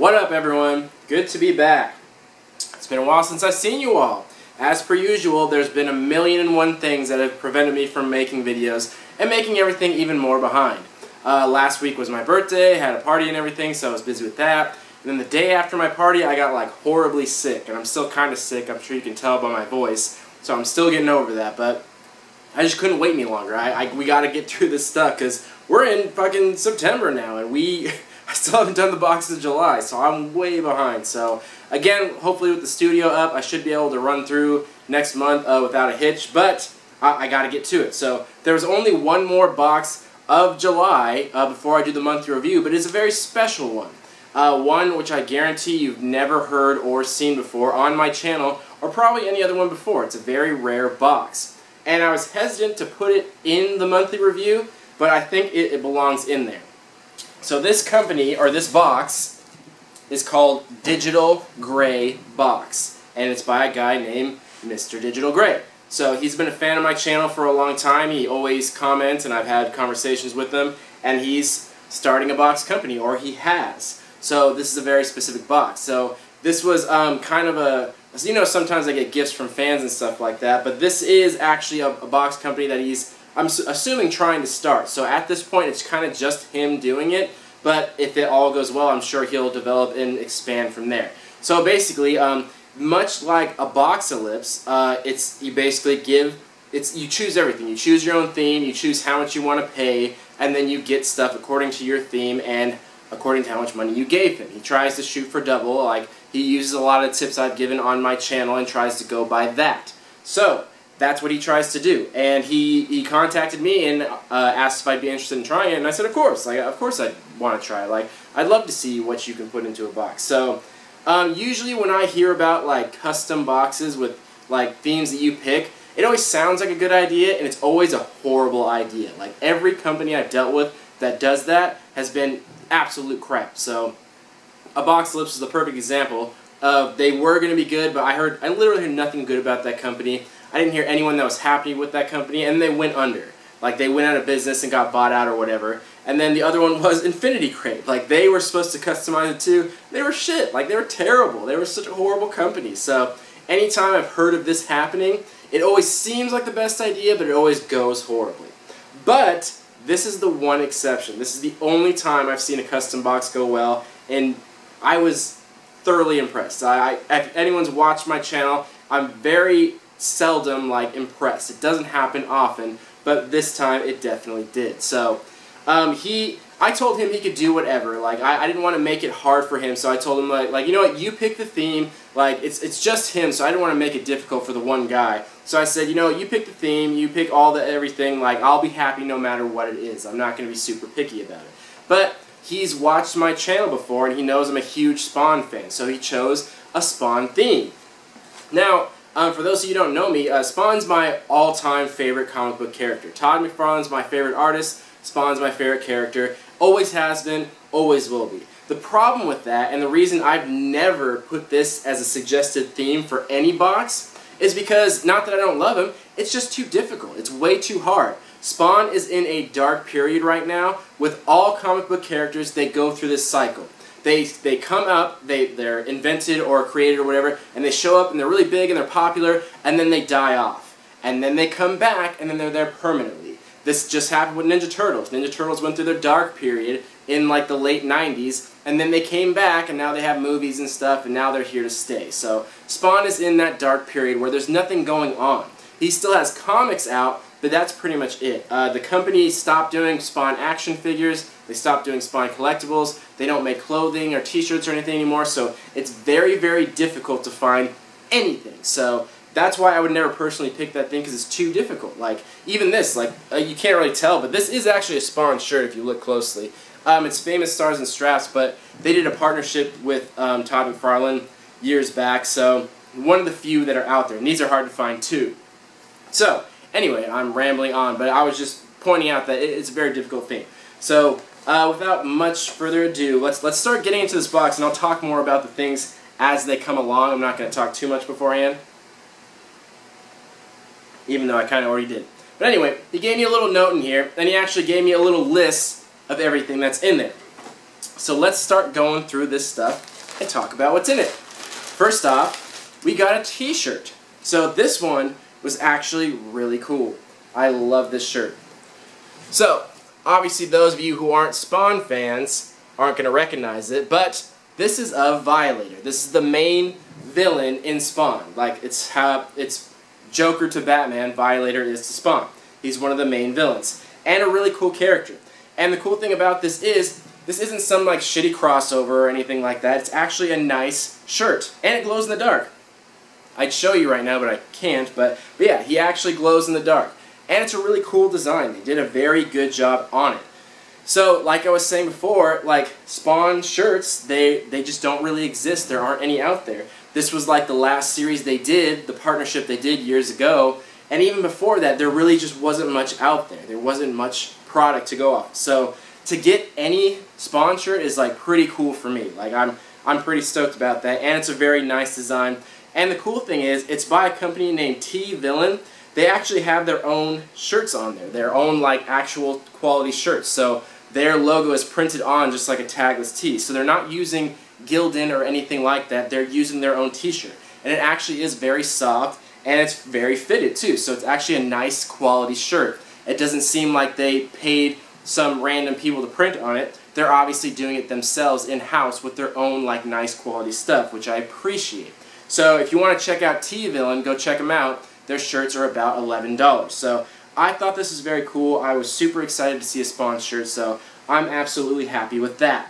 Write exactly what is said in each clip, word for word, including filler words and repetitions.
What up, everyone? Good to be back. It's been a while since I've seen you all. As per usual, there's been a million and one things that have prevented me from making videos and making everything even more behind. Uh, last week was my birthday, had a party and everything, so I was busy with that. And then the day after my party, I got like horribly sick, and I'm still kind of sick. I'm sure you can tell by my voice, so I'm still getting over that, but I just couldn't wait any longer. I, I we got to get through this stuff because we're in fucking September now, and we I still haven't done the boxes of July, so I'm way behind. So again, hopefully with the studio up, I should be able to run through next month uh, without a hitch, but I, I got to get to it. So there's only one more box of July uh, before I do the monthly review, but it's a very special one. Uh, one which I guarantee you've never heard or seen before on my channel, or probably any other one before. It's a very rare box. And I was hesitant to put it in the monthly review, but I think it, it belongs in there. So this company, or this box, is called Digital Gray Box. And it's by a guy named Mister Digital Gray. So he's been a fan of my channel for a long time. He always comments, and I've had conversations with him. And he's starting a box company, or he has. So this is a very specific box. So this was um, kind of a, you know, sometimes I get gifts from fans and stuff like that, but this is actually a, a box company that he's, I'm assuming, trying to start. So at this point, it's kind of just him doing it, but if it all goes well, I'm sure he'll develop and expand from there. So basically, um, much like a Boxalypse, uh, it's, you basically give, it's, you choose everything. You choose your own theme, you choose how much you want to pay, and then you get stuff according to your theme and according to how much money you gave him. He tries to shoot for double, like he uses a lot of tips I've given on my channel and tries to go by that. So that's what he tries to do. And he, he contacted me and uh, asked if I'd be interested in trying it, and I said of course, like of course I'd want to try it. Like I'd love to see what you can put into a box. So um, usually when I hear about like custom boxes with like themes that you pick, it always sounds like a good idea, and it's always a horrible idea. Like every company I've dealt with that does that has been absolute crap. So a Boxalypse is the perfect example of, they were going to be good, but I heard, I literally heard nothing good about that company. I didn't hear anyone that was happy with that company, and they went under. Like they went out of business and got bought out or whatever. And then the other one was Infinity Crate. Like they were supposed to customize it too. They were shit. Like they were terrible. They were such a horrible company. So anytime I've heard of this happening, it always seems like the best idea, but it always goes horribly. But this is the one exception. This is the only time I've seen a custom box go well, and I was thoroughly impressed. I, I, if anyone's watched my channel, I'm very seldom like impressed. It doesn't happen often, but this time it definitely did. So um, he, I told him he could do whatever. Like I, I didn't want to make it hard for him, so I told him like, like you know what, you pick the theme. Like it's it's just him, so I didn't want to make it difficult for the one guy. So I said, you know, you pick the theme, you pick all the everything. Like I'll be happy no matter what it is. I'm not going to be super picky about it. But he's watched my channel before, and he knows I'm a huge Spawn fan, so he chose a Spawn theme. Now, um, for those of you who don't know me, uh, Spawn's my all-time favorite comic book character. Todd McFarlane's my favorite artist. Spawn's my favorite character. Always has been, always will be. The problem with that, and the reason I've never put this as a suggested theme for any box, is because, not that I don't love him, it's just too difficult. It's way too hard. Spawn is in a dark period right now. With all comic book characters, they go through this cycle. They, they come up, they, they're invented or created or whatever, and they show up and they're really big and they're popular, and then they die off. And then they come back and then they're there permanently. This just happened with Ninja Turtles. Ninja Turtles went through their dark period in like the late nineties, and then they came back, and now they have movies and stuff, and now they're here to stay. So Spawn is in that dark period where there's nothing going on. He still has comics out, but that's pretty much it. Uh, the company stopped doing Spawn action figures. They stopped doing Spawn collectibles. They don't make clothing or t-shirts or anything anymore, so it's very, very difficult to find anything. So that's why I would never personally pick that thing, because it's too difficult. Like, even this, like, uh, you can't really tell, but this is actually a Spawn shirt if you look closely. Um, it's Famous Stars and Straps, but they did a partnership with um, Todd McFarlane years back, so one of the few that are out there, and these are hard to find too. So, anyway, I'm rambling on, but I was just pointing out that it's a very difficult thing. So, uh, without much further ado, let's, let's start getting into this box, and I'll talk more about the things as they come along. I'm not going to talk too much beforehand, even though I kind of already did. But anyway, he gave me a little note in here, and he actually gave me a little list of everything that's in there. So let's start going through this stuff and talk about what's in it. First off, we got a t-shirt. So this one was actually really cool. I love this shirt. So, obviously those of you who aren't Spawn fans aren't going to recognize it, but this is a Violator. This is the main villain in Spawn. Like, it's how it's Joker to Batman, Violator is to Spawn. He's one of the main villains. And a really cool character. And the cool thing about this is, this isn't some like shitty crossover or anything like that. It's actually a nice shirt. And it glows in the dark. I'd show you right now, but I can't. But, but yeah, he actually glows in the dark. And it's a really cool design. They did a very good job on it. So, like I was saying before, like, Spawn shirts, they, they just don't really exist. There aren't any out there. This was like the last series they did, the partnership they did years ago. And even before that, there really just wasn't much out there. There wasn't much product to go off. So, to get any Spawn shirt is like pretty cool for me. Like, I'm, I'm pretty stoked about that. And it's a very nice design. And the cool thing is, it's by a company named T-Villain. They actually have their own shirts on there, their own like actual quality shirts. So their logo is printed on just like a tagless tee. So they're not using Gildan or anything like that. They're using their own t-shirt. And it actually is very soft and it's very fitted too. So it's actually a nice quality shirt. It doesn't seem like they paid some random people to print on it. They're obviously doing it themselves in-house with their own like nice quality stuff, which I appreciate. So if you want to check out T-Villain, go check them out. Their shirts are about eleven dollars. So I thought this was very cool. I was super excited to see a Spawn shirt, so I'm absolutely happy with that.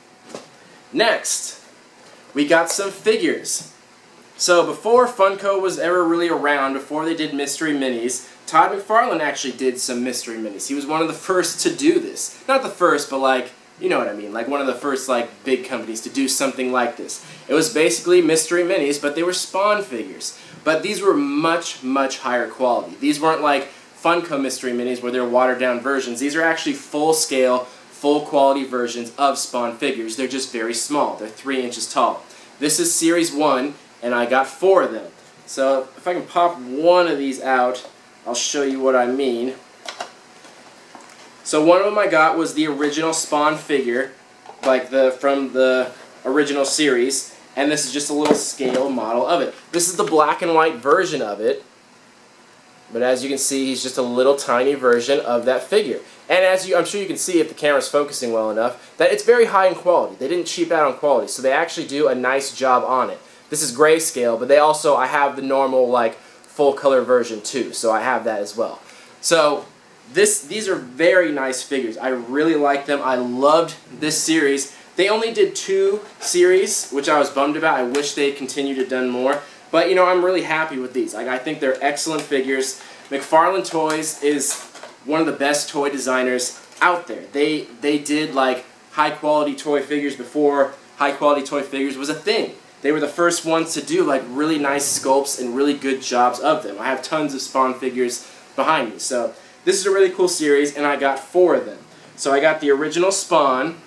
Next, we got some figures. So before Funko was ever really around, before they did Mystery Minis, Todd McFarlane actually did some Mystery Minis. He was one of the first to do this. Not the first, but like, you know what I mean, like one of the first like big companies to do something like this. It was basically Mystery Minis, but they were Spawn figures. But these were much, much higher quality. These weren't like Funko Mystery Minis where they're watered down versions. These are actually full-scale, full-quality versions of Spawn figures. They're just very small. They're three inches tall. This is Series one, and I got four of them. So if I can pop one of these out, I'll show you what I mean. So one of them I got was the original Spawn figure, like the from the original series. And this is just a little scale model of it. This is the black and white version of it. But as you can see, he's just a little tiny version of that figure. And as you, I'm sure you can see if the camera's focusing well enough, that it's very high in quality. They didn't cheap out on quality, so they actually do a nice job on it. This is grayscale, but they also, I have the normal, like, full color version too, so I have that as well. So, this, these are very nice figures. I really like them. I loved this series. They only did two series, which I was bummed about. I wish they had continued to done more. But, you know, I'm really happy with these. Like, I think they're excellent figures. McFarlane Toys is one of the best toy designers out there. They, they did, like, high-quality toy figures before high-quality toy figures was a thing. They were the first ones to do, like, really nice sculpts and really good jobs of them. I have tons of Spawn figures behind me. So, this is a really cool series, and I got four of them. So, I got the original Spawn.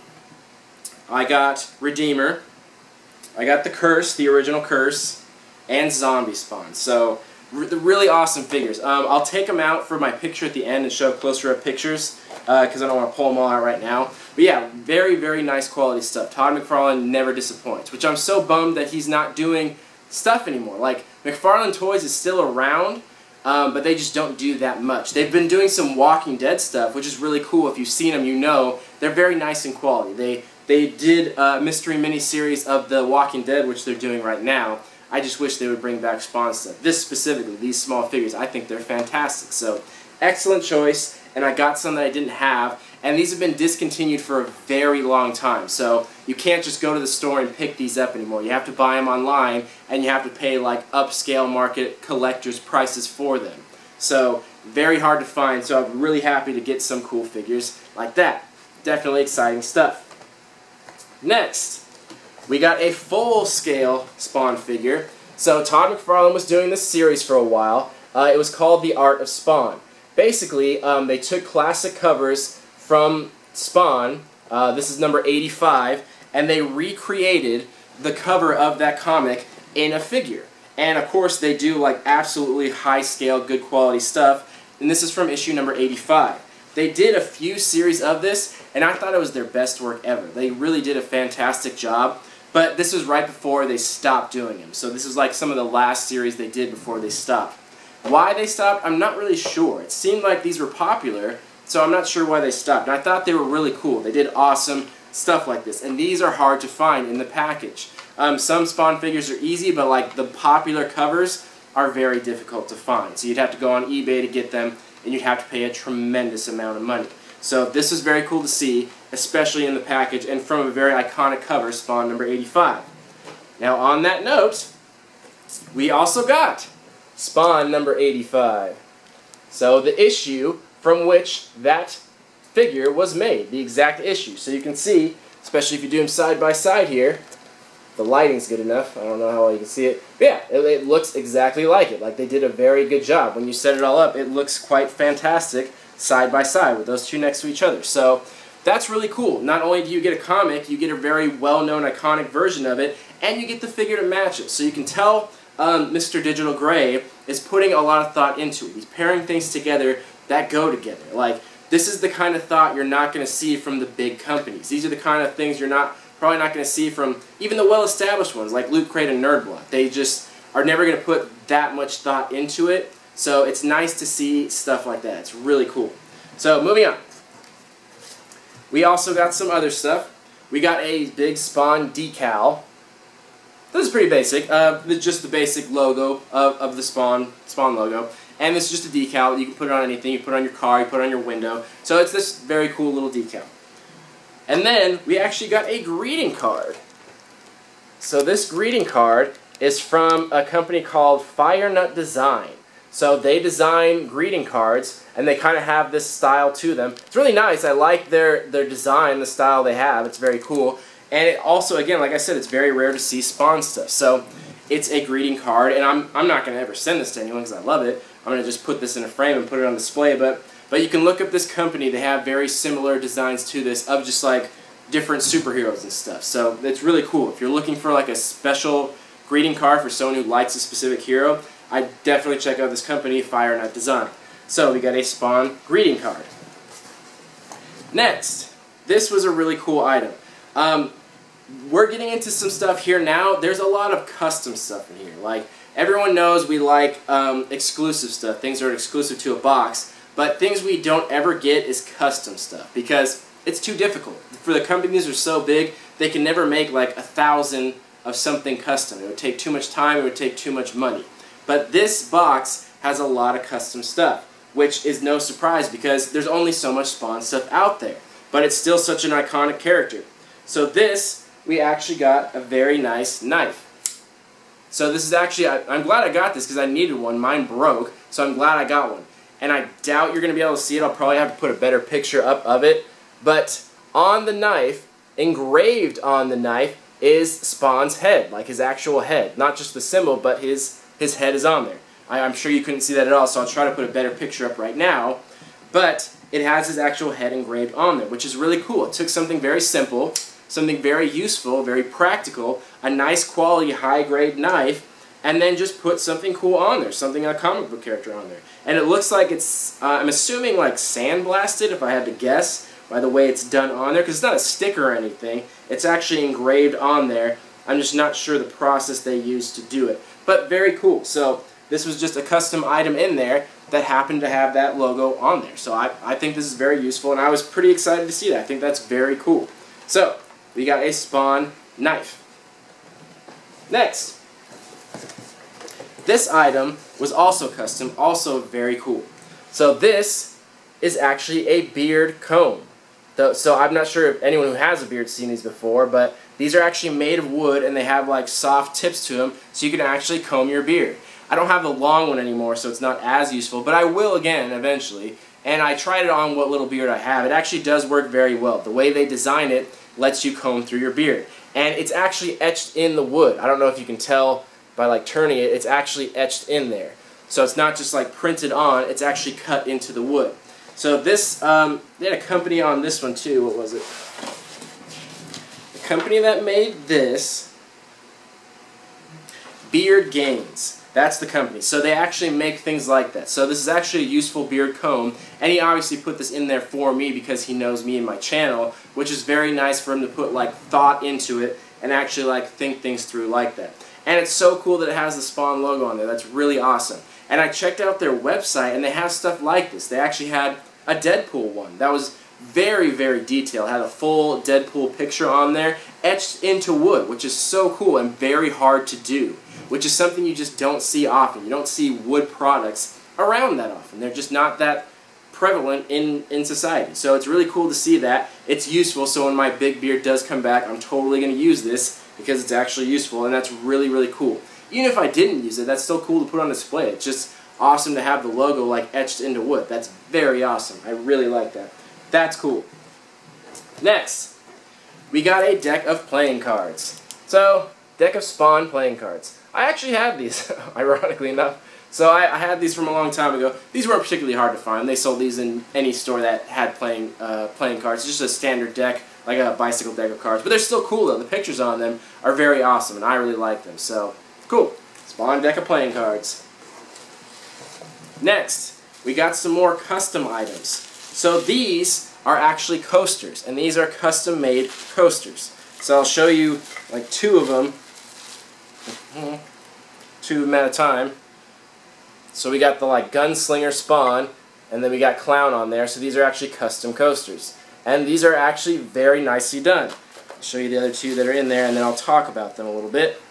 I got Redeemer, I got the Curse, the original Curse, and Zombie Spawn. So, re the really awesome figures. Um, I'll take them out for my picture at the end and show closer up pictures, because uh, I don't want to pull them all out right now. But yeah, very, very nice quality stuff. Todd McFarlane never disappoints, which I'm so bummed that he's not doing stuff anymore. Like, McFarlane Toys is still around, um, but they just don't do that much. They've been doing some Walking Dead stuff, which is really cool. If you've seen them, you know they're very nice in quality. They They did a mystery mini-series of The Walking Dead, which they're doing right now. I just wish they would bring back Spawn stuff. This specifically, these small figures, I think they're fantastic. So, excellent choice, and I got some that I didn't have, and these have been discontinued for a very long time. So, you can't just go to the store and pick these up anymore. You have to buy them online, and you have to pay like upscale market collector's prices for them. So, very hard to find, so I'm really happy to get some cool figures like that. Definitely exciting stuff. Next, we got a full-scale Spawn figure. So Todd McFarlane was doing this series for a while. Uh, it was called The Art of Spawn. Basically, um, they took classic covers from Spawn, uh, this is number eighty-five, and they recreated the cover of that comic in a figure. And of course, they do like absolutely high-scale, good quality stuff. And this is from issue number eighty-five. They did a few series of this, and I thought it was their best work ever. They really did a fantastic job. But this was right before they stopped doing them. So this is like some of the last series they did before they stopped. Why they stopped, I'm not really sure. It seemed like these were popular, so I'm not sure why they stopped. And I thought they were really cool. They did awesome stuff like this. And these are hard to find in the package. Um, some Spawn figures are easy, but like the popular covers are very difficult to find. So you'd have to go on eBay to get them, and you'd have to pay a tremendous amount of money. So this is very cool to see, especially in the package, and from a very iconic cover, Spawn number eighty-five. Now on that note, we also got Spawn number eighty-five. So the issue from which that figure was made, the exact issue. So you can see, especially if you do them side by side here, the lighting's good enough. I don't know how well you can see it. But yeah, it, it looks exactly like it. Like they did a very good job. When you set it all up, it looks quite fantastic side by side with those two next to each other. So that's really cool. Not only do you get a comic, you get a very well-known iconic version of it, and you get the figure to match it. So you can tell um, Mister Digital Gray is putting a lot of thought into it. He's pairing things together that go together. Like, this is the kind of thought you're not going to see from the big companies. These are the kind of things you're not probably not going to see from even the well-established ones like Loot Crate and Nerdblock. They just are never going to put that much thought into it. So it's nice to see stuff like that. It's really cool. So moving on. We also got some other stuff. We got a big Spawn decal. This is pretty basic. Uh, just the basic logo of, of the Spawn Spawn logo. And this is just a decal. You can put it on anything. You put it on your car. You put it on your window. So it's this very cool little decal. And then we actually got a greeting card. So this greeting card is from a company called Fire Nut Design. So they design greeting cards, and they kind of have this style to them. It's really nice. I like their, their design, the style they have. It's very cool. And it also, again, like I said, it's very rare to see Spawn stuff. So it's a greeting card, and I'm, I'm not going to ever send this to anyone because I love it. I'm going to just put this in a frame and put it on display. But, but you can look up this company. They have very similar designs to this of just like different superheroes and stuff. So it's really cool. If you're looking for like a special greeting card for someone who likes a specific hero, I definitely check out this company, Fire Nut Design. So we got a Spawn greeting card. Next, this was a really cool item. Um, we're getting into some stuff here now. There's a lot of custom stuff in here. Like, everyone knows we like um, exclusive stuff, things that are exclusive to a box, but things we don't ever get is custom stuff because it's too difficult. For the companies that are so big, they can never make like a thousand of something custom. It would take too much time, it would take too much money. But this box has a lot of custom stuff, which is no surprise because there's only so much Spawn stuff out there. But it's still such an iconic character. So this, we actually got a very nice knife. So this is actually, I, I'm glad I got this because I needed one. Mine broke, so I'm glad I got one. And I doubt you're going to be able to see it. I'll probably have to put a better picture up of it. But on the knife, engraved on the knife, is Spawn's head, like his actual head. Not just the symbol, but his His head is on there. I, I'm sure you couldn't see that at all, so I'll try to put a better picture up right now. But it has his actual head engraved on there, which is really cool. It took something very simple, something very useful, very practical, a nice quality, high-grade knife, and then just put something cool on there, something a comic book character on there. And it looks like it's, uh, I'm assuming like sandblasted, if I had to guess, by the way it's done on there, because it's not a sticker or anything. It's actually engraved on there. I'm just not sure the process they used to do it. But very cool. So this was just a custom item in there that happened to have that logo on there. So I, I think this is very useful, and I was pretty excited to see that. I think that's very cool. So we got a Spawn knife. Next. This item was also custom, also very cool. So this is actually a beard comb. So I'm not sure if anyone who has a beard has seen these before, but these are actually made of wood and they have like soft tips to them so you can actually comb your beard. I don't have the long one anymore, so it's not as useful, but I will again eventually. And I tried it on what little beard I have. It actually does work very well. The way they design it lets you comb through your beard. And it's actually etched in the wood. I don't know if you can tell by like turning it, it's actually etched in there. So it's not just like printed on, it's actually cut into the wood. So this, um, they had a company on this one too. What was it? The company that made this, Beard Gains. That's the company. So they actually make things like that. So this is actually a useful beard comb, and he obviously put this in there for me because he knows me and my channel, which is very nice for him to put like thought into it and actually like think things through like that. And it's so cool that it has the Spawn logo on there. That's really awesome. And I checked out their website, and they have stuff like this. They actually had a Deadpool one that was very, very detailed. It had a full Deadpool picture on there, etched into wood, which is so cool and very hard to do, which is something you just don't see often. You don't see wood products around that often. They're just not that prevalent in, in society. So it's really cool to see that. It's useful, so when my big beard does come back, I'm totally going to use this because it's actually useful, and that's really, really cool. Even if I didn't use it, that's still cool to put on display. It's just awesome to have the logo like etched into wood. That's very awesome. I really like that. That's cool. Next, we got a deck of playing cards. So, deck of Spawn playing cards. I actually have these, ironically enough. So I, I had these from a long time ago. These weren't particularly hard to find. They sold these in any store that had playing uh, playing cards. It's just a standard deck, like a bicycle deck of cards. But they're still cool though. The pictures on them are very awesome, and I really like them. So, cool. Spawn deck of playing cards. Next, we got some more custom items. So these are actually coasters, and these are custom-made coasters. So I'll show you like two of them, two of them at a time. So we got the like Gunslinger Spawn, and then we got Clown on there. So these are actually custom coasters, and these are actually very nicely done. I'll show you the other two that are in there, and then I'll talk about them a little bit.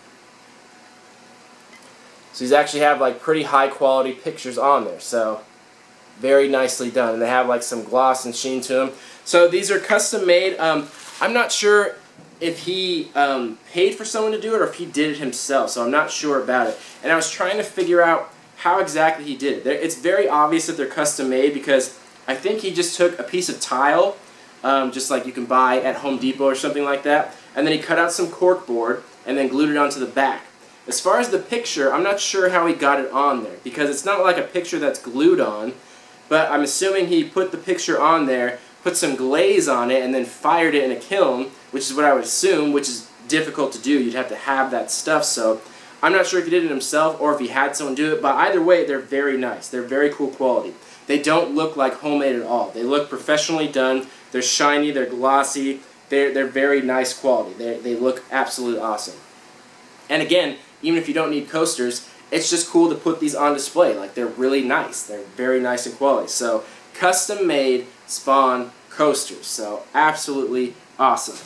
So these actually have like pretty high quality pictures on there. So very nicely done, and they have like some gloss and sheen to them. So these are custom made. Um, I'm not sure if he um, paid for someone to do it or if he did it himself, so I'm not sure about it. And I was trying to figure out how exactly he did it. They're, it's very obvious that they're custom made because I think he just took a piece of tile, um, just like you can buy at Home Depot or something like that, and then he cut out some cork board and then glued it onto the back. As far as the picture, I'm not sure how he got it on there because it's not like a picture that's glued on. But I'm assuming he put the picture on there, put some glaze on it, and then fired it in a kiln, which is what I would assume, which is difficult to do. You'd have to have that stuff, so I'm not sure if he did it himself or if he had someone do it, but either way, they're very nice. They're very cool quality. They don't look like homemade at all. They look professionally done. They're shiny, they're glossy, they're, they're very nice quality. They they look absolutely awesome. And again, even if you don't need coasters, it's just cool to put these on display. Like, they're really nice. They're very nice in quality. So, custom-made Spawn coasters. So, absolutely awesome.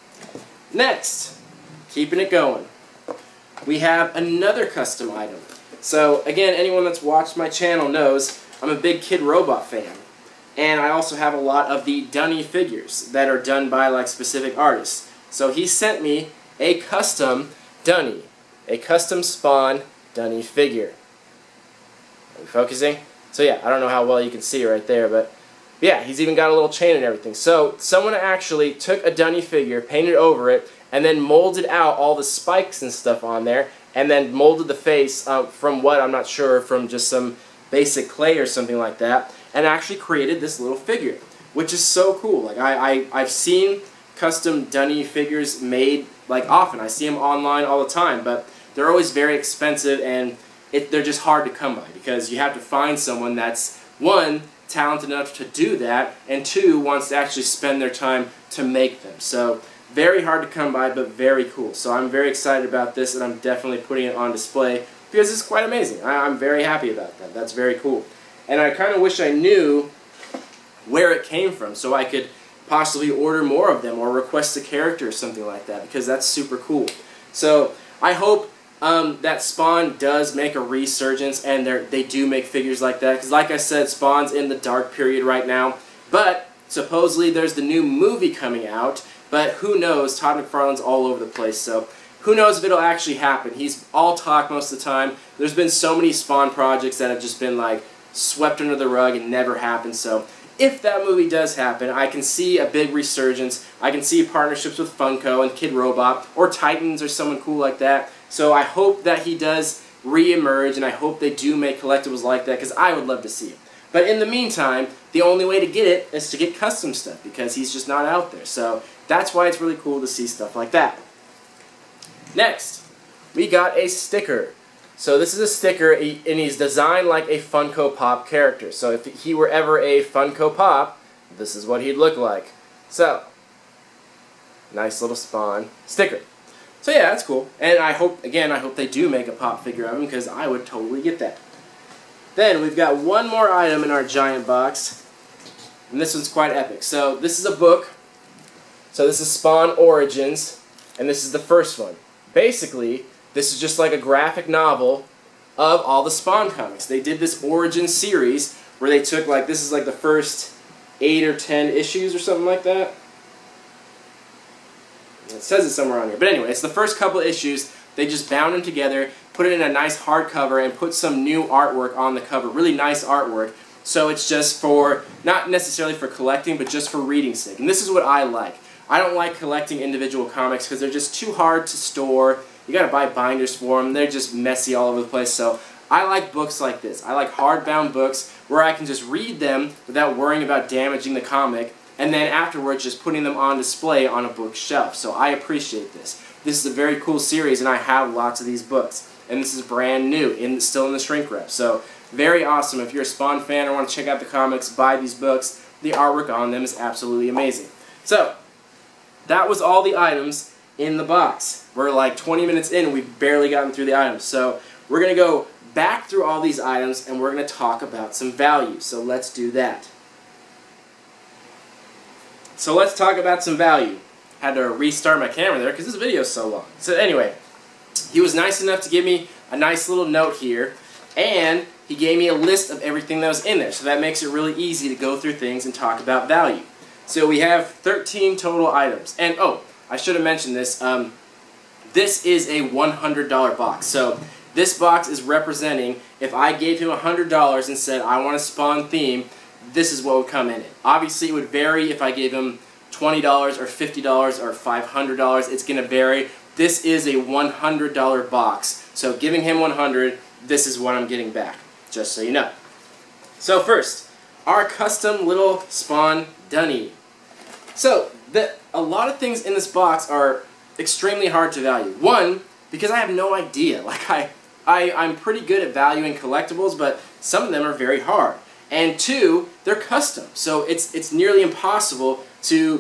Next, keeping it going, we have another custom item. So, again, anyone that's watched my channel knows I'm a big Kid Robot fan. And I also have a lot of the Dunny figures that are done by, like, specific artists. So, he sent me a custom Dunny. A custom Spawn Dunny figure. Are we focusing? So yeah, I don't know how well you can see right there, but yeah, he's even got a little chain and everything. So someone actually took a Dunny figure, painted over it, and then molded out all the spikes and stuff on there, and then molded the face uh, from what, I'm not sure, from just some basic clay or something like that, and actually created this little figure, which is so cool. Like I, I, I've seen custom Dunny figures made like often. I see them online all the time, but they're always very expensive, and it, they're just hard to come by because you have to find someone that's, one, talented enough to do that, and two, wants to actually spend their time to make them. So, very hard to come by, but very cool. So I'm very excited about this, and I'm definitely putting it on display because it's quite amazing. I, I'm very happy about that. That's very cool. And I kind of wish I knew where it came from so I could possibly order more of them or request a character or something like that because that's super cool. So, I hope Um, that Spawn does make a resurgence, and they they do make figures like that, because like I said, Spawn's in the dark period right now, but supposedly there's the new movie coming out, but who knows, Todd McFarlane's all over the place, so who knows if it'll actually happen. He's all talk most of the time. There's been so many Spawn projects that have just been like swept under the rug and never happened, so if that movie does happen, I can see a big resurgence. I can see partnerships with Funko and Kid Robot, or Titans, or someone cool like that. So I hope that he does re-emerge, and I hope they do make collectibles like that, because I would love to see it. But in the meantime, the only way to get it is to get custom stuff, because he's just not out there. So that's why it's really cool to see stuff like that. Next, we got a sticker. So this is a sticker, and he's designed like a Funko Pop character. So if he were ever a Funko Pop, this is what he'd look like. So, nice little Spawn sticker. So yeah, that's cool. And I hope, again, I hope they do make a pop figure of him, because I would totally get that. Then we've got one more item in our giant box, and this one's quite epic. So this is a book. So this is Spawn Origins, and this is the first one. Basically, this is just like a graphic novel of all the Spawn comics. They did this Origin series where they took, like, this is like the first eight or ten issues or something like that. It says it somewhere on here. But anyway, it's the first couple of issues. They just bound them together, put it in a nice hardcover, and put some new artwork on the cover. Really nice artwork. So it's just for, not necessarily for collecting, but just for reading's sake. And this is what I like. I don't like collecting individual comics because they're just too hard to store. You gotta buy binders for them. They're just messy all over the place. So I like books like this. I like hardbound books where I can just read them without worrying about damaging the comic, and then afterwards just putting them on display on a bookshelf. So I appreciate this. This is a very cool series, and I have lots of these books. And this is brand new, in, still in the shrink wrap. So very awesome. If you're a Spawn fan or want to check out the comics, buy these books. The artwork on them is absolutely amazing. So that was all the items in the box. We're like twenty minutes in and we've barely gotten through the items. So we're going to go back through all these items and we're going to talk about some value. So let's do that. So let's talk about some value. Had to restart my camera there because this video is so long. So anyway, he was nice enough to give me a nice little note here, and he gave me a list of everything that was in there. So that makes it really easy to go through things and talk about value. So we have thirteen total items. And oh, I should have mentioned this. Um, this is a one hundred dollar box. So this box is representing, if I gave him one hundred dollars and said, I want a Spawn theme, this is what would come in it. Obviously, it would vary if I gave him twenty dollars or fifty dollars or five hundred dollars. It's going to vary. This is a one hundred dollar box. So giving him one hundred dollars, this is what I'm getting back, just so you know. So first, our custom little Spawn Dunny. So the, a lot of things in this box are extremely hard to value. One, because I have no idea. Like I, I, I'm pretty good at valuing collectibles, but some of them are very hard. And two, they're custom. So it's, it's nearly impossible to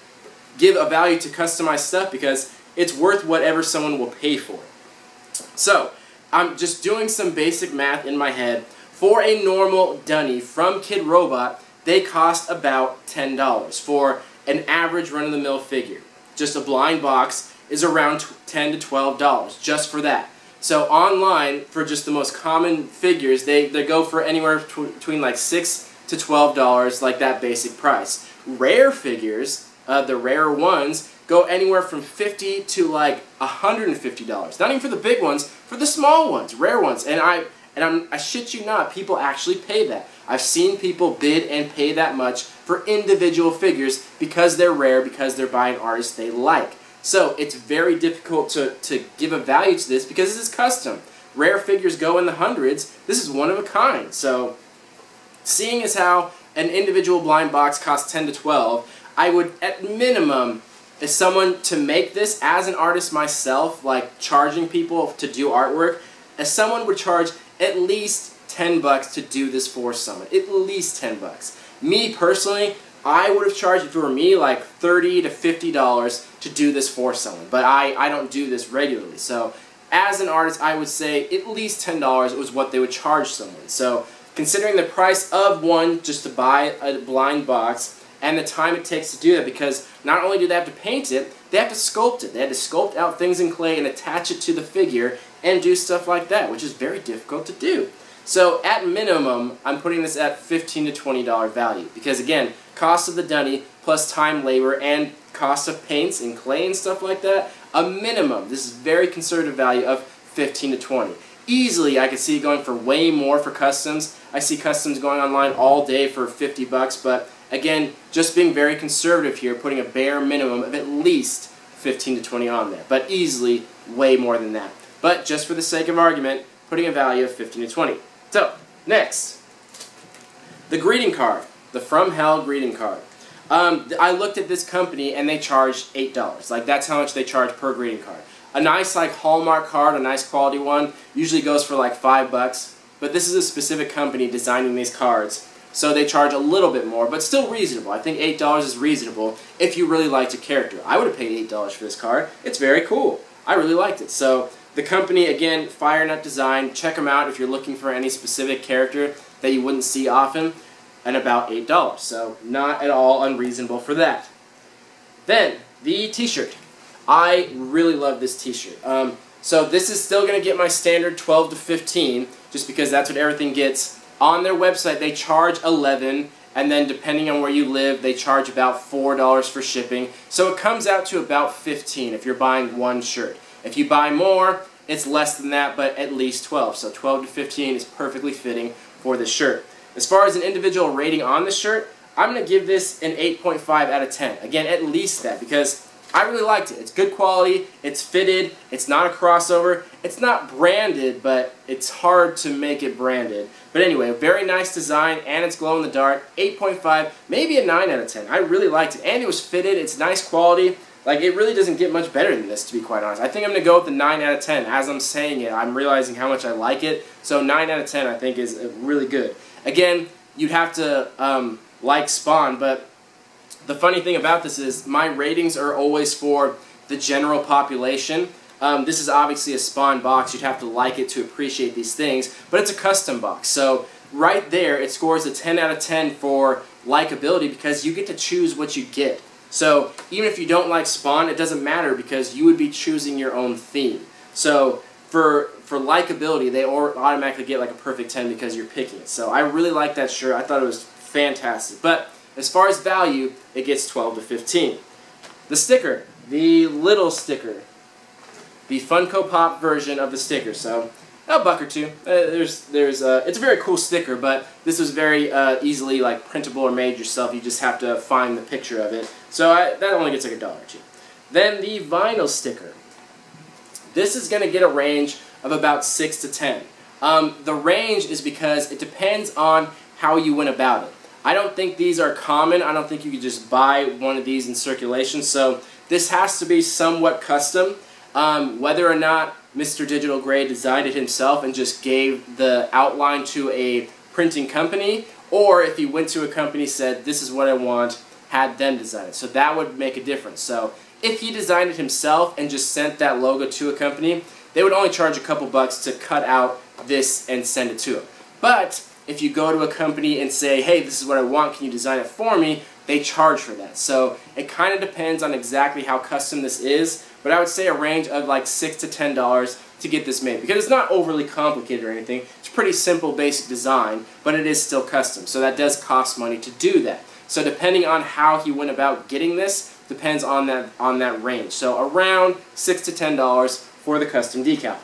give a value to customized stuff because it's worth whatever someone will pay for it. So I'm just doing some basic math in my head. For a normal Dunny from Kidrobot, they cost about ten dollars. For an average run-of-the-mill figure, just a blind box, is around ten to twelve dollars just for that. So online, for just the most common figures, they, they go for anywhere between like six to twelve dollars, like that basic price. Rare figures, uh, the rare ones, go anywhere from fifty to like one hundred fifty dollars. Not even for the big ones, for the small ones, rare ones. And I and I'm, I shit you not, people actually pay that. I've seen people bid and pay that much for individual figures because they're rare, because they're by an artist they like. So it's very difficult to, to give a value to this because this is custom. Rare figures go in the hundreds. This is one of a kind. So seeing as how an individual blind box costs ten to twelve, I would at minimum, as someone to make this as an artist myself, like charging people to do artwork, as someone would charge at least ten bucks to do this for someone. At least ten bucks. Me personally, I would have charged, if it were me, like thirty to fifty dollars to do this for someone. But I, I don't do this regularly. So as an artist, I would say at least ten dollars was what they would charge someone. So considering the price of one just to buy a blind box and the time it takes to do that, because not only do they have to paint it, they have to sculpt it. They have to sculpt out things in clay and attach it to the figure and do stuff like that, which is very difficult to do. So at minimum, I'm putting this at fifteen to twenty dollar value because again, cost of the Dunny plus time, labor, and cost of paints and clay and stuff like that, a minimum, this is very conservative value of fifteen to twenty. Easily, I could see it going for way more for customs. I see customs going online all day for fifty bucks, but again, just being very conservative here, putting a bare minimum of at least fifteen to twenty on there, but easily way more than that. But just for the sake of argument, putting a value of fifteen to twenty. So, next, the greeting card, the From Hell greeting card. Um, I looked at this company and they charge eight dollars. Like, that's how much they charge per greeting card. A nice, like, Hallmark card, a nice quality one, usually goes for like five bucks. But this is a specific company designing these cards, so they charge a little bit more, but still reasonable. I think eight dollars is reasonable if you really liked a character. I would have paid eight dollars for this card. It's very cool. I really liked it. So the company, again, FireNut Design, check them out if you're looking for any specific character that you wouldn't see often, and about eight dollars. So not at all unreasonable for that. Then, the t-shirt. I really love this t-shirt. Um, so this is still going to get my standard twelve to fifteen, just because that's what everything gets. On their website, they charge eleven dollars, and then depending on where you live, they charge about four dollars for shipping. So it comes out to about fifteen dollars if you're buying one shirt. If you buy more, it's less than that, but at least twelve. So twelve to fifteen is perfectly fitting for this shirt. As far as an individual rating on the shirt, I'm going to give this an eight point five out of ten. Again, at least that, because I really liked it. It's good quality, it's fitted, it's not a crossover, it's not branded, but it's hard to make it branded. But anyway, a very nice design, and it's glow in the dark. eight point five, maybe a nine out of ten. I really liked it, and it was fitted, it's nice quality. Like, it really doesn't get much better than this, to be quite honest. I think I'm going to go with the nine out of ten. As I'm saying it, I'm realizing how much I like it. So nine out of ten, I think, is really good. Again, you'd have to um, like Spawn, but the funny thing about this is my ratings are always for the general population. Um, this is obviously a Spawn box. You'd have to like it to appreciate these things, but it's a custom box. So right there, it scores a ten out of ten for likability because you get to choose what you get. So even if you don't like Spawn, it doesn't matter because you would be choosing your own theme. So for for likability, they automatically get like a perfect ten because you're picking it. So I really like that shirt. I thought it was fantastic. But as far as value, it gets twelve to fifteen. The sticker, the little sticker, the Funko Pop version of the sticker. So a buck or two. Uh, there's, there's, uh, it's a very cool sticker, but this was very uh, easily like printable or made yourself. You just have to find the picture of it. So I, that only gets like a dollar or two. Then the vinyl sticker. This is going to get a range of about six to ten. Um, the range is because it depends on how you went about it. I don't think these are common. I don't think you could just buy one of these in circulation. So this has to be somewhat custom. Um, whether or not Mister Digital Gray designed it himself and just gave the outline to a printing company, or if he went to a company, said, this is what I want, had them design it. So that would make a difference. So if he designed it himself and just sent that logo to a company, they would only charge a couple bucks to cut out this and send it to him. But if you go to a company and say, hey, this is what I want, can you design it for me, they charge for that. So it kind of depends on exactly how custom this is, but I would say a range of like six to ten dollars to get this made, because it's not overly complicated or anything. It's a pretty simple, basic design, but it is still custom, so that does cost money to do that. So depending on how he went about getting this, depends on that on that range. So around six to ten dollars for the custom decal.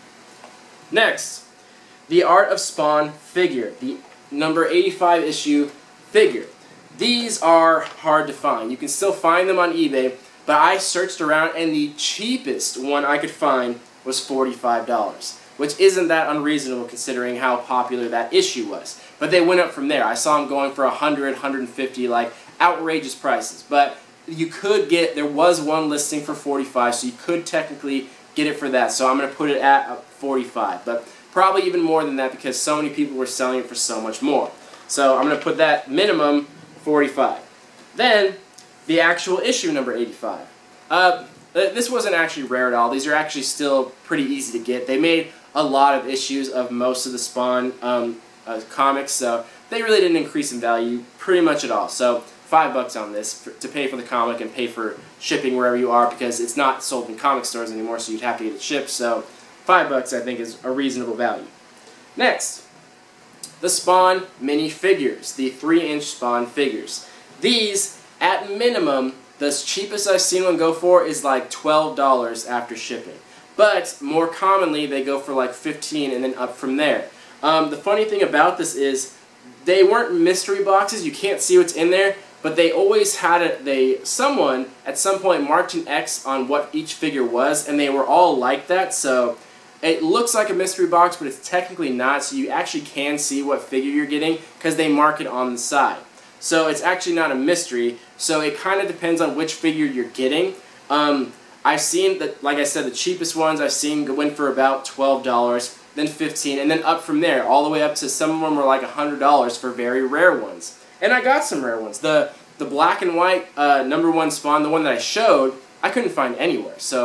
Next, the Art of Spawn figure, the number eighty-five issue figure. These are hard to find. You can still find them on eBay, but I searched around and the cheapest one I could find was forty-five dollars, which isn't that unreasonable considering how popular that issue was. But they went up from there. I saw them going for one hundred, one hundred fifty, like outrageous prices. But you could get, there was one listing for forty-five, so you could technically get it for that. So I'm going to put it at forty-five, but probably even more than that because so many people were selling it for so much more. So I'm going to put that minimum forty-five. Then, the actual issue number eighty-five. Uh, this wasn't actually rare at all. These are actually still pretty easy to get. They made a lot of issues of most of the Spawn um, uh, comics, so they really didn't increase in value pretty much at all. So five bucks on this for, to pay for the comic and pay for shipping wherever you are, because it's not sold in comic stores anymore, so you'd have to get it shipped. So five bucks I think is a reasonable value. Next, the Spawn mini figures, the three inch Spawn figures. These, at minimum, the cheapest I've seen one go for is like twelve dollars after shipping. But more commonly, they go for like fifteen dollars and then up from there. Um, the funny thing about this is they weren't mystery boxes. You can't see what's in there, but they always had it. They someone at some point marked an X on what each figure was, and they were all like that. So it looks like a mystery box, but it's technically not. So you actually can see what figure you're getting because they mark it on the side. So it's actually not a mystery. So it kind of depends on which figure you're getting. Um, I've seen that, like I said, the cheapest ones I've seen went for about twelve dollars, then fifteen dollars, and then up from there, all the way up to some of them were like one hundred dollars for very rare ones. And I got some rare ones. The the black and white uh, number one Spawn, the one that I showed, I couldn't find anywhere. So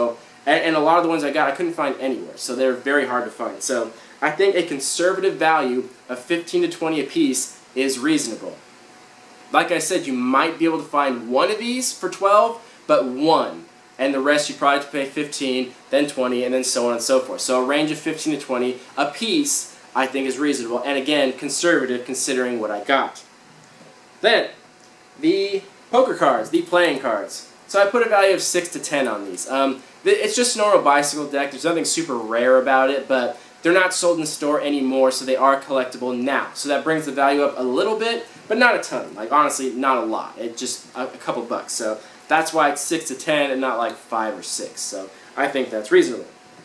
And, and a lot of the ones I got I couldn't find anywhere, so they're very hard to find. So I think a conservative value of fifteen to twenty a piece is reasonable. Like I said, you might be able to find one of these for twelve, but one. And the rest you probably have to pay fifteen, then twenty, and then so on and so forth. So a range of fifteen to twenty a piece I think is reasonable, and again, conservative considering what I got. Then, the poker cards, the playing cards. So I put a value of six to ten on these. Um, it's just a normal bicycle deck. There's nothing super rare about it, but they're not sold in the store anymore, so they are collectible now. So that brings the value up a little bit, but not a ton. Like, honestly, not a lot. It's just a, a couple bucks. So that's why it's six to ten and not like five or six. So I think that's reasonable.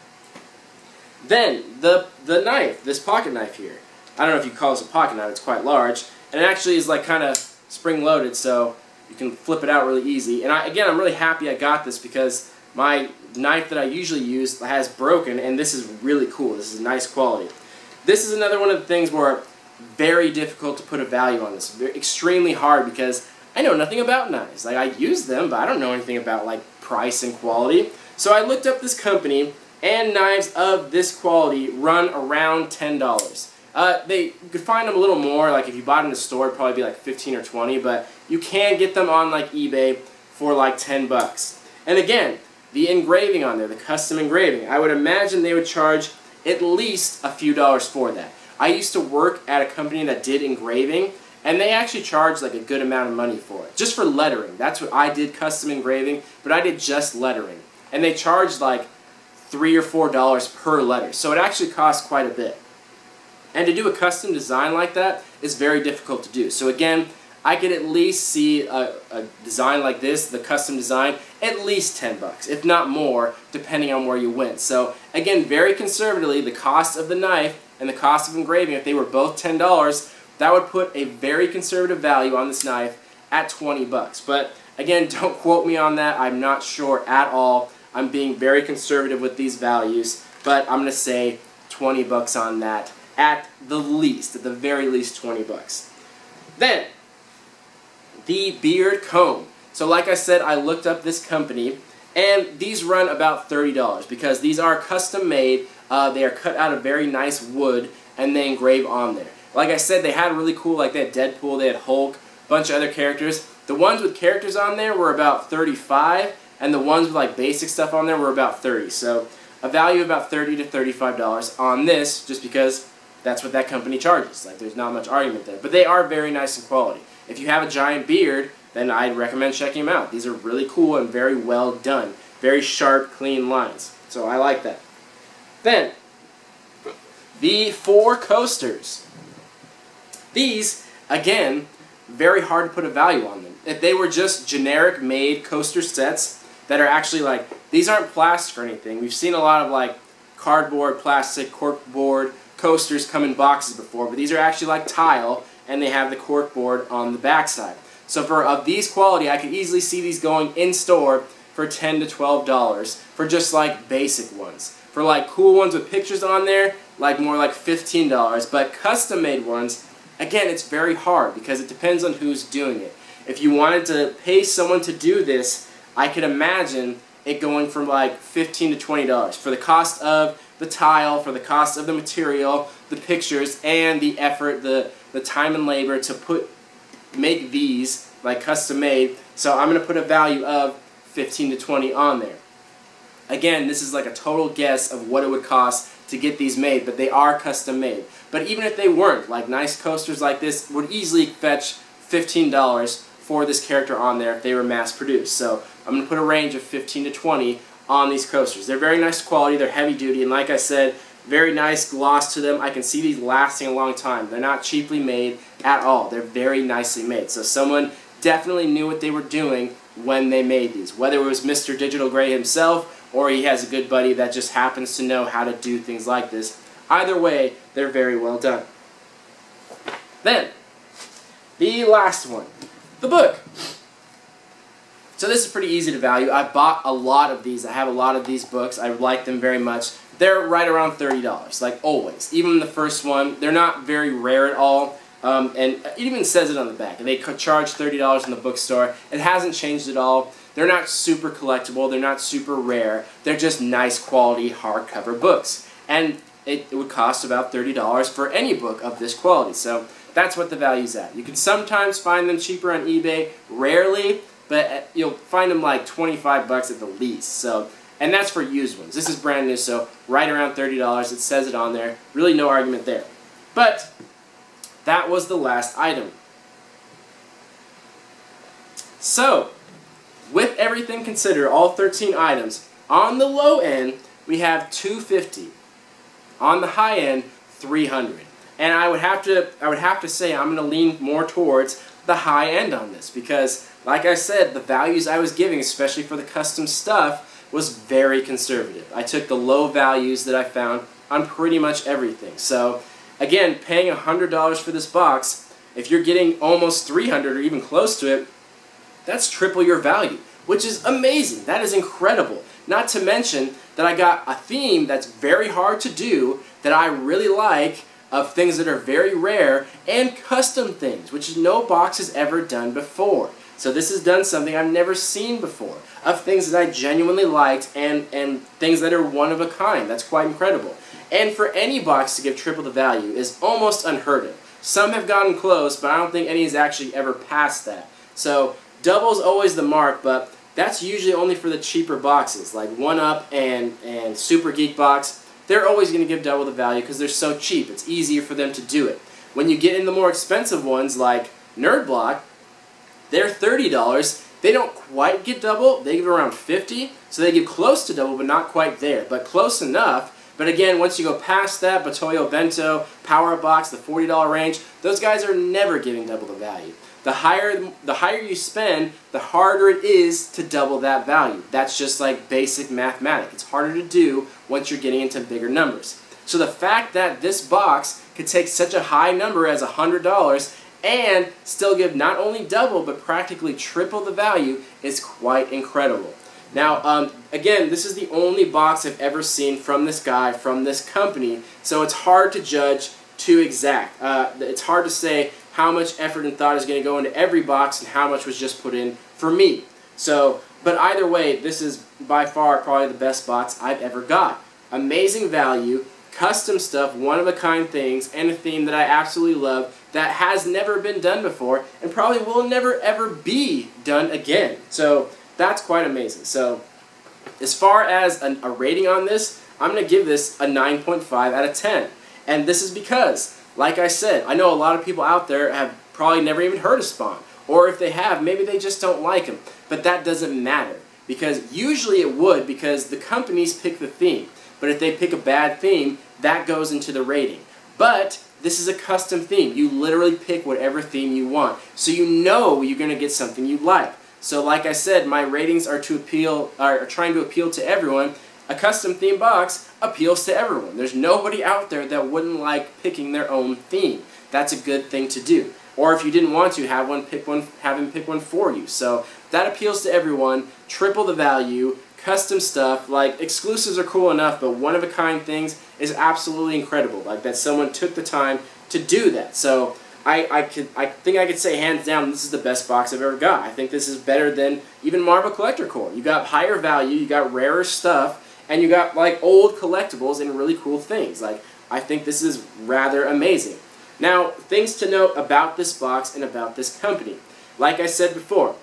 Then, the, the knife, this pocket knife here. I don't know if you call this a pocket knife, it's quite large. And it actually is like kind of spring-loaded, so you can flip it out really easy. And I, again, I'm really happy I got this because my knife that I usually use has broken, and this is really cool. This is nice quality. This is another one of the things where very difficult to put a value on this. Very, extremely hard because I know nothing about knives. Like, I use them, but I don't know anything about like price and quality. So I looked up this company, and knives of this quality run around ten dollars. Uh, they, you could find them a little more, like if you bought them in a store, it'd probably be like fifteen or twenty, but you can get them on like eBay for like ten bucks. And again, the engraving on there, the custom engraving, I would imagine they would charge at least a few dollars for that. I used to work at a company that did engraving, and they actually charged like a good amount of money for it, just for lettering. That's what I did, custom engraving, but I did just lettering. And they charged like three or four dollars per letter, so it actually costs quite a bit. And to do a custom design like that is very difficult to do. So again, I could at least see a, a design like this, the custom design, at least ten bucks, if not more, depending on where you went. So again, very conservatively, the cost of the knife and the cost of engraving, if they were both ten dollars, that would put a very conservative value on this knife at twenty bucks. But again, don't quote me on that. I'm not sure at all. I'm being very conservative with these values, but I'm going to say twenty bucks on that. At the least, at the very least twenty bucks. Then, the beard comb. So like I said, I looked up this company, and these run about thirty dollars because these are custom made. Uh, they are cut out of very nice wood, and they engrave on there. Like I said, they had really cool, like they had Deadpool, they had Hulk, a bunch of other characters. The ones with characters on there were about thirty-five dollars, and the ones with like basic stuff on there were about thirty dollars. So a value of about thirty to thirty-five dollars on this, just because that's what that company charges. Like, there's not much argument there. But they are very nice in quality. If you have a giant beard, then I'd recommend checking them out. These are really cool and very well done. Very sharp, clean lines. So I like that. Then, the four coasters. These, again, very hard to put a value on them. If they were just generic made coaster sets that are actually like, these aren't plastic or anything. We've seen a lot of like cardboard, plastic, corkboard coasters come in boxes before, but these are actually like tile, and they have the cork board on the backside. So for of these quality, I could easily see these going in store for ten to twelve dollars for just like basic ones. For like cool ones with pictures on there, like more like fifteen dollars. But custom made ones, again, it's very hard because it depends on who's doing it. If you wanted to pay someone to do this, I could imagine it going from like fifteen to twenty dollars for the cost of the tile, for the cost of the material, the pictures, and the effort, the, the time and labor to put make these like custom made. So I'm going to put a value of fifteen to twenty on there. Again, this is like a total guess of what it would cost to get these made, but they are custom made. But even if they weren't, like nice coasters like this would easily fetch fifteen dollars for this character on there if they were mass produced. So I'm going to put a range of fifteen to twenty on these coasters. They're very nice quality, they're heavy duty, and like I said, very nice gloss to them. I can see these lasting a long time. They're not cheaply made at all. They're very nicely made. So someone definitely knew what they were doing when they made these. Whether it was Mister Digital Gray himself, or he has a good buddy that just happens to know how to do things like this. Either way, they're very well done. Then, the last one, the book. So this is pretty easy to value. I bought a lot of these. I have a lot of these books. I like them very much. They're right around thirty dollars, like always. Even the first one, they're not very rare at all. Um, and it even says it on the back. They could charge thirty dollars in the bookstore. It hasn't changed at all. They're not super collectible, they're not super rare, they're just nice quality hardcover books. And it, it would cost about thirty dollars for any book of this quality. So that's what the value's at. You can sometimes find them cheaper on eBay, rarely, but you'll find them like twenty-five bucks at the least. So, and that's for used ones. This is brand new, so right around thirty dollars. It says it on there. Really no argument there. But that was the last item. So, with everything considered, all thirteen items, on the low end, we have two hundred fifty dollars. On the high end, three hundred dollars. And I would have to I would have to say I'm going to lean more towards the high end on this because, like I said, the values I was giving, especially for the custom stuff, was very conservative. I took the low values that I found on pretty much everything. So, again, paying one hundred dollars for this box, if you're getting almost three hundred dollars or even close to it, that's triple your value, which is amazing. That is incredible. Not to mention that I got a theme that's very hard to do, that I really like, of things that are very rare, and custom things, which no box has ever done before. So this has done something I've never seen before, of things that I genuinely liked, and, and things that are one of a kind. That's quite incredible. And for any box to give triple the value is almost unheard of. Some have gotten close, but I don't think any has actually ever passed that. So double's always the mark, but that's usually only for the cheaper boxes, like one up and, and Super Geek Box. They're always going to give double the value because they're so cheap. It's easier for them to do it. When you get in the more expensive ones like Nerd Block, they're thirty dollars. They don't quite get double. They give around fifty dollars, so they give close to double, but not quite there. But close enough. But again, once you go past that, Batoyo Bento, Power Box, the forty dollar range, those guys are never giving double the value. The higher, the higher you spend, the harder it is to double that value. That's just like basic mathematics. It's harder to do once you're getting into bigger numbers. So the fact that this box could take such a high number as one hundred dollars and still give not only double but practically triple the value is quite incredible. Now, um, again, this is the only box I've ever seen from this guy, from this company, so it's hard to judge too exact. Uh, it's hard to say how much effort and thought is going to go into every box and how much was just put in for me. So, but either way, this is by far probably the best box I've ever got. Amazing value, custom stuff, one-of-a-kind things, and a theme that I absolutely love that has never been done before and probably will never ever be done again. So that's quite amazing. So as far as an, a rating on this, I'm going to give this a nine point five out of ten. And this is because, like I said, I know a lot of people out there have probably never even heard of Spawn. Or if they have, maybe they just don't like him. But that doesn't matter. Because usually it would, because the companies pick the theme. But if they pick a bad theme, that goes into the rating. But this is a custom theme. You literally pick whatever theme you want. So you know you're going to get something you like. So like I said, my ratings are to appeal, are trying to appeal to everyone. A custom theme box appeals to everyone. There's nobody out there that wouldn't like picking their own theme. That's a good thing to do. Or if you didn't want to, have one pick one, have him pick one for you. So that appeals to everyone. Triple the value, custom stuff. Like exclusives are cool enough, but one-of-a-kind things is absolutely incredible. Like that someone took the time to do that. So I, I could I think I could say hands down this is the best box I've ever got. I think this is better than even Marvel Collector Corps. You got higher value, you got rarer stuff, and you got like old collectibles and really cool things. Like I think this is rather amazing. Now, things to note about this box and about this company. Like I said before,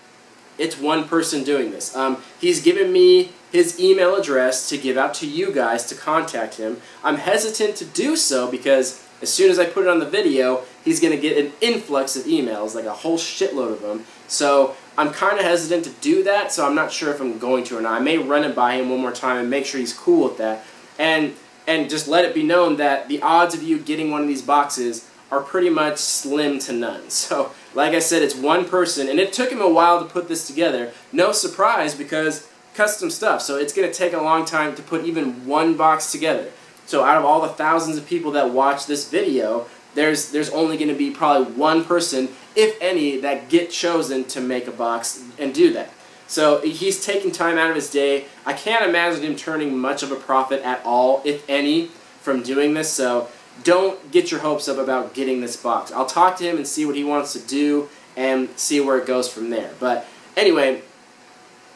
it's one person doing this. Um, he's given me his email address to give out to you guys to contact him. I'm hesitant to do so because as soon as I put it on the video, he's going to get an influx of emails, like a whole shitload of them. So I'm kind of hesitant to do that, so I'm not sure if I'm going to or not. I may run it by him one more time and make sure he's cool with that. And and just let it be known that the odds of you getting one of these boxes are pretty much slim to none. So, like I said, it's one person, and it took him a while to put this together. No surprise, because custom stuff, so it's going to take a long time to put even one box together. So out of all the thousands of people that watch this video, there's there's only going to be probably one person, if any, that get chosen to make a box and do that. So he's taking time out of his day. I can't imagine him turning much of a profit at all, if any, from doing this. So don't get your hopes up about getting this box. I'll talk to him and see what he wants to do and see where it goes from there. But anyway,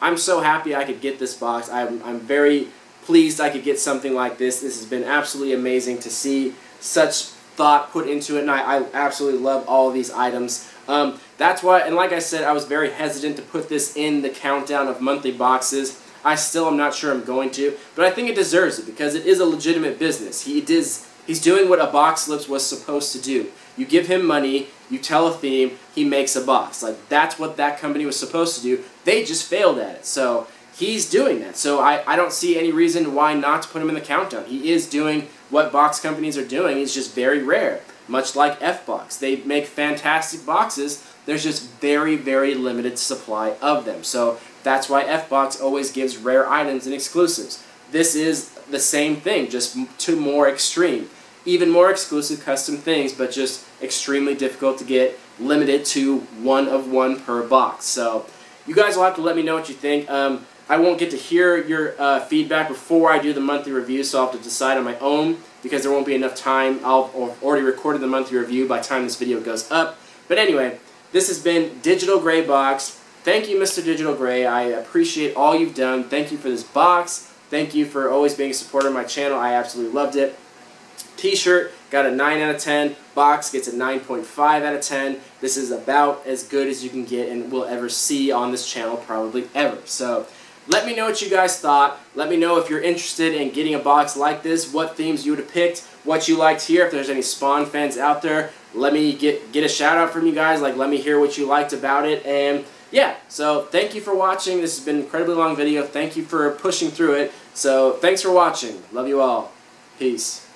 I'm so happy I could get this box. I'm, I'm very pleased I could get something like this. This has been absolutely amazing to see such thought put into it, and I, I absolutely love all of these items. Um, that's why, and like I said, I was very hesitant to put this in the countdown of monthly boxes. I still am not sure I'm going to, but I think it deserves it because it is a legitimate business. He does, he's doing what a box slips was supposed to do. You give him money, you tell a theme, he makes a box. Like, that's what that company was supposed to do. They just failed at it. So he's doing that. So I, I don't see any reason why not to put him in the countdown. He is doing what box companies are doing. It's just very rare. Much like F-Box. They make fantastic boxes. There's just very, very limited supply of them. So that's why F-Box always gives rare items and exclusives. This is the same thing, just to more extreme. Even more exclusive custom things, but just extremely difficult to get, limited to one of one per box. So you guys will have to let me know what you think. Um, I won't get to hear your uh, feedback before I do the monthly review, so I'll have to decide on my own because there won't be enough time. I'll I've already recorded the monthly review by the time this video goes up. But anyway, this has been Digital Gray Box. Thank you, Mister Digital Gray. I appreciate all you've done. Thank you for this box. Thank you for always being a supporter of my channel. I absolutely loved it. T-shirt got a nine out of ten. Box gets a nine point five out of ten. This is about as good as you can get and will ever see on this channel, probably ever. So let me know what you guys thought. Let me know if you're interested in getting a box like this, what themes you would have picked, what you liked here. If there's any Spawn fans out there, let me get, get a shout out from you guys. Like, let me hear what you liked about it. And yeah, so thank you for watching. This has been an incredibly long video. Thank you for pushing through it. So thanks for watching. Love you all. Peace.